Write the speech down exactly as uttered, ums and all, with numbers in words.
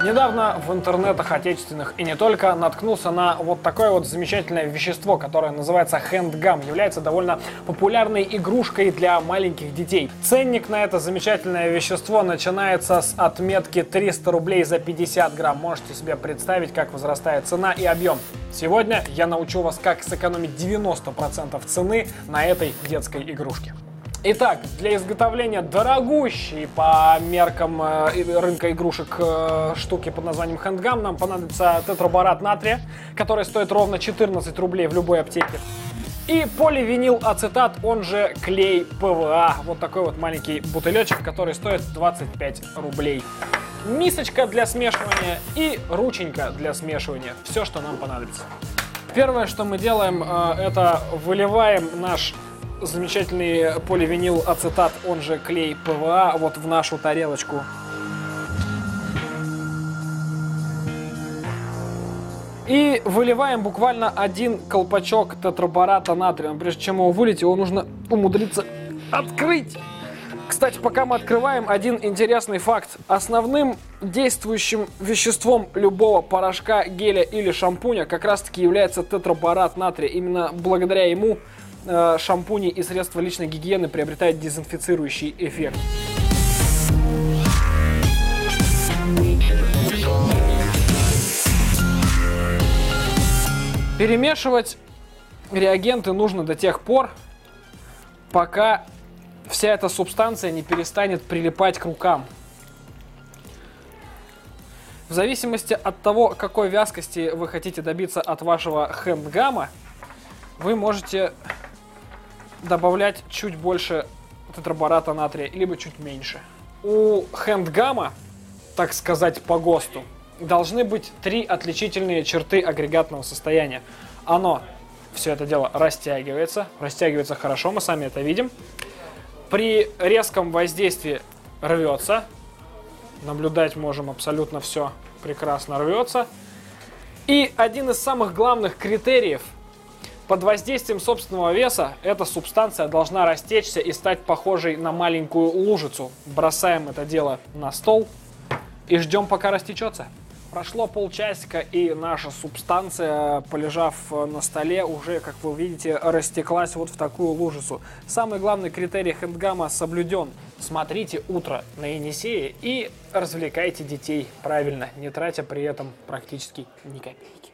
Недавно в интернетах отечественных и не только наткнулся на вот такое вот замечательное вещество, которое называется HandGum. Является довольно популярной игрушкой для маленьких детей. Ценник на это замечательное вещество начинается с отметки триста рублей за пятьдесят грамм. Можете себе представить, как возрастает цена и объем. Сегодня я научу вас, как сэкономить девяносто процентов цены на этой детской игрушке. Итак, для изготовления дорогущей по меркам э, рынка игрушек э, штуки под названием HandGum нам понадобится тетраборат натрия, который стоит ровно четырнадцать рублей в любой аптеке. И поливинилацетат, он же клей ПВА. Вот такой вот маленький бутылечек, который стоит двадцать пять рублей. Мисочка для смешивания и рученька для смешивания. Все, что нам понадобится. Первое, что мы делаем, э, это выливаем наш замечательный поливинилацетат, он же клей ПВА, вот в нашу тарелочку. И выливаем буквально один колпачок тетрабората натрия. Прежде чем его вылить, его нужно умудриться открыть. Кстати, пока мы открываем, один интересный факт. Основным действующим веществом любого порошка, геля или шампуня как раз таки является тетраборат натрия. Именно благодаря ему э, шампуни и средства личной гигиены приобретают дезинфицирующий эффект. Перемешивать реагенты нужно до тех пор, пока вся эта субстанция не перестанет прилипать к рукам. В зависимости от того, какой вязкости вы хотите добиться от вашего HandGum, вы можете добавлять чуть больше тетрабората натрия, либо чуть меньше. У HandGum, так сказать, по ГОСТу, должны быть три отличительные черты агрегатного состояния. Оно, все это дело, растягивается. Растягивается хорошо, мы сами это видим. При резком воздействии рвется. Наблюдать можем абсолютно все прекрасно рвется. И один из самых главных критериев: под воздействием собственного веса эта субстанция должна растечься и стать похожей на маленькую лужицу. Бросаем это дело на стол и ждем, пока растечется. Прошло полчасика, и наша субстанция, полежав на столе, уже, как вы видите, растеклась вот в такую лужицу. Самый главный критерий HandGum соблюден. Смотрите «Утро на Енисее» и развлекайте детей правильно, не тратя при этом практически ни копейки.